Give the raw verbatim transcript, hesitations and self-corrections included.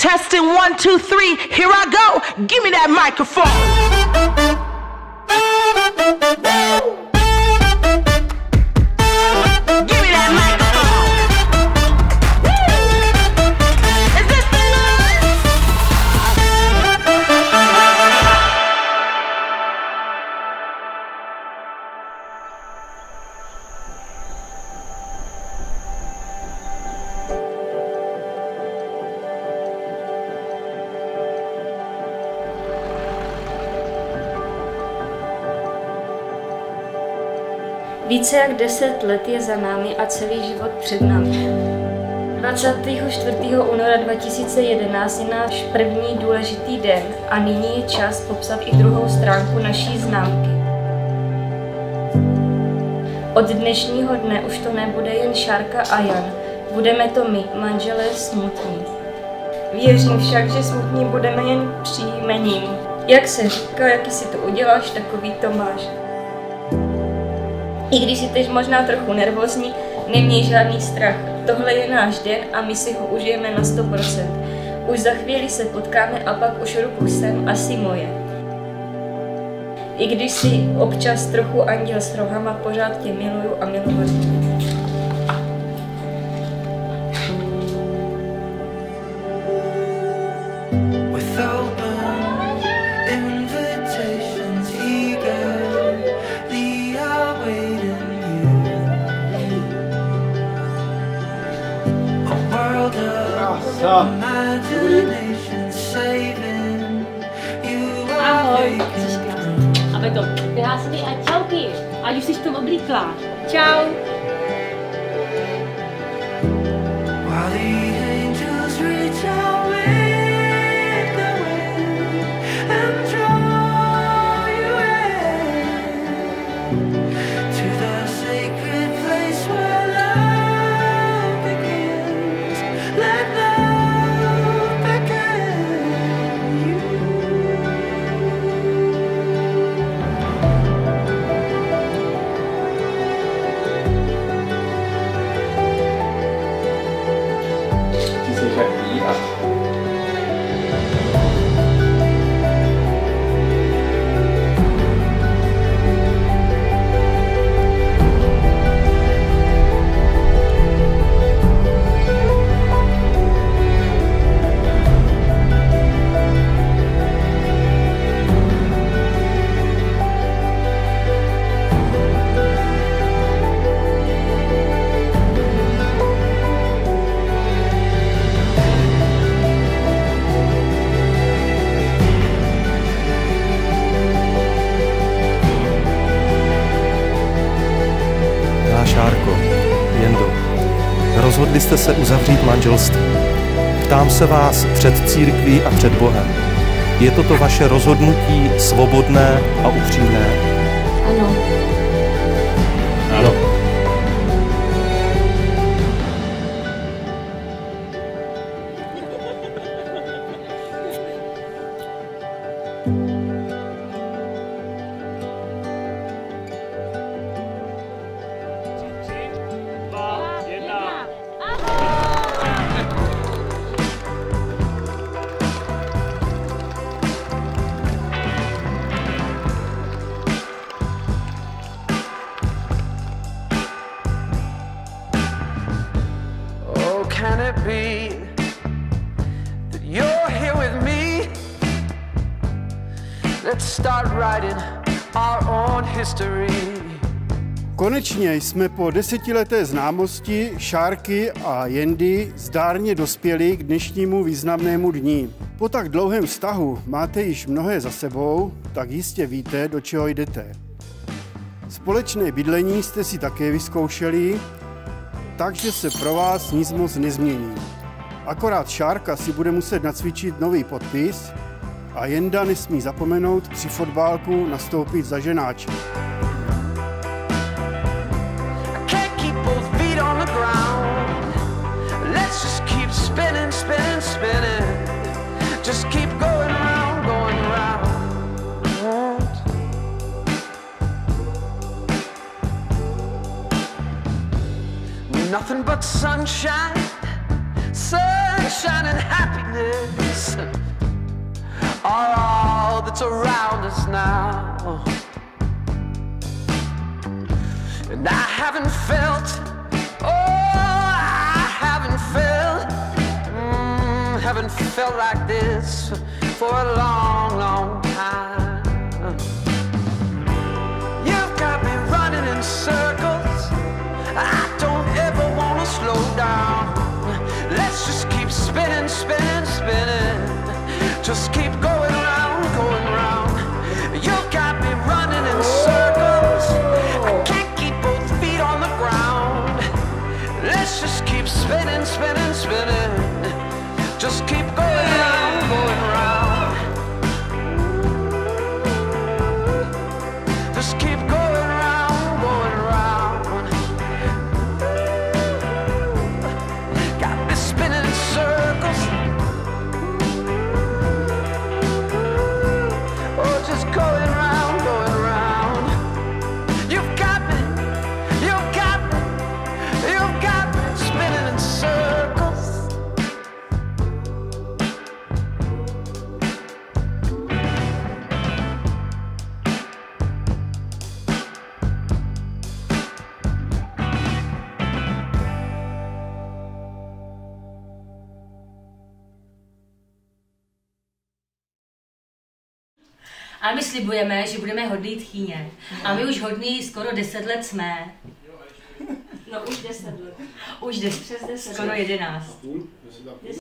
Testing one, two, three, here I go. Give me that microphone. Give me that microphone. Is this thing Více jak deset let je za námi a celý život před námi. dvacátého čtvrtého února dva tisíce jedenáct je náš první důležitý den a nyní je čas popsat i druhou stránku naší známky. Od dnešního dne už to nebude jen Šárka a Jan, budeme to my, manželé smutní. Věřím však, že smutní budeme jen příjmením. Jak se říká, jaký si to uděláš, takový to máš. I když jsi teď možná trochu nervózní, neměj žádný strach. Tohle je náš den a my si ho užijeme na sto procent. Už za chvíli se potkáme a pak už ruku jsem asi moje. I když jsi občas trochu anděl s rohama, pořád tě miluju a milovat. Ahoj, jsi krásný. A Beto, krásný a čauky. Ať už jsi v tom oblíklá. Čau. Šárko, Jendo, rozhodli jste se uzavřít manželství. Ptám se vás před církví a před Bohem. Je toto vaše rozhodnutí svobodné a upřímné? Ano. Ano. Can it be that you're here with me? Let's start writing our own history. Konečně jsme po desetileté známosti Šárky a Jendy zdárně dospěli k dnešnímu významnému dni. Po tak dlouhém vztahu máte již mnohé za sebou, tak jistě víte, do čeho jdete. Společné bydlení jste si také vyzkoušeli, takže se pro vás nic moc nezmění. Akorát Šárka si bude muset nacvičit nový podpis a Jenda nesmí zapomenout při fotbálku nastoupit za ženáče. Nothing but sunshine, sunshine. celebration and happiness are all that's around us now. And I haven't felt, oh, I haven't felt, mm, haven't felt like this for a long, long time. You've got me running in circles, I don't ever want to slow down. Let's just keep spinning, spinning, spinning, just keep going round, going round. You've got me running in circles, I can't keep both feet on the ground. Let's just keep spinning, spinning, spinning, just keep going round, going round. Just keep going round, going round. Got me spinning in circles. Oh, just going round, going round. You've got me, you've got me, you've got me spinning in circles. A my slibujeme, že budeme hodný tchýně. A my už hodný skoro deset let jsme. No už deset let. Už deset, Přes deset skoro let. jedenáct.